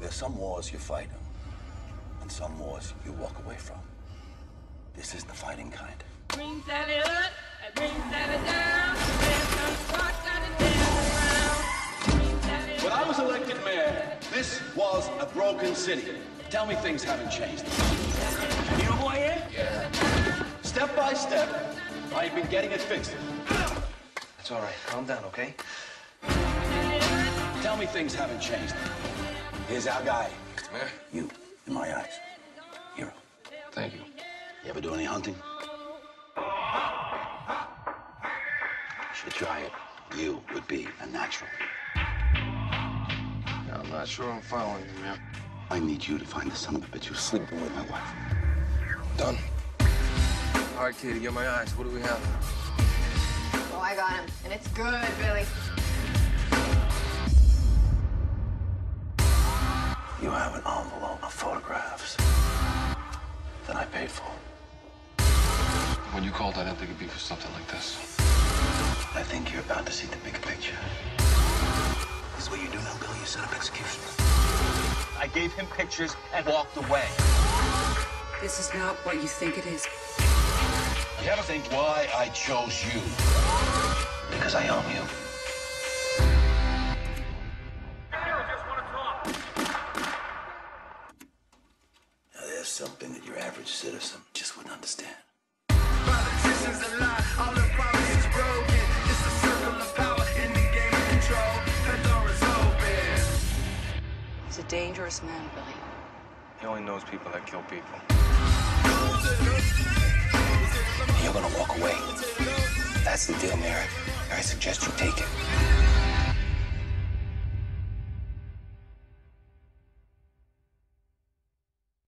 There's some wars you fight and some wars you walk away from. This is the fighting kind. Green Sally up, and Green Sally down. When I was elected mayor, this was a broken city. Tell me things haven't changed. You know who I am? Yeah. Step by step, I've been getting it fixed. It's all right. Calm down, okay? Tell me things haven't changed. Here's our guy. Mayor? You, in my eyes, hero. Thank you. You ever do any hunting? Should try it. You would be a natural. Yeah, I'm not sure I'm following you, man. I need you to find the son of a bitch who's sleeping with my wife. Done. All right, Katie, get my eyes. What do we have? Oh, I got him. And it's good, Billy. You have an envelope of photographs that I paid for. When you called, I didn't think it'd be for something like this. I think you're about to see the big picture. This is what you do now, Billy. You set up execution. I gave him pictures and walked away. This is not what you think it is. You ever think why I chose you? Because I own you. Now, there's something that your average citizen just wouldn't understand. Politicians a lie, all the promises broken. It's a circle of power in the game of control. Pandora's open. He's a dangerous man, Billy. He only knows people that kill people. You're gonna walk away. That's the deal, Mary. I suggest you take it.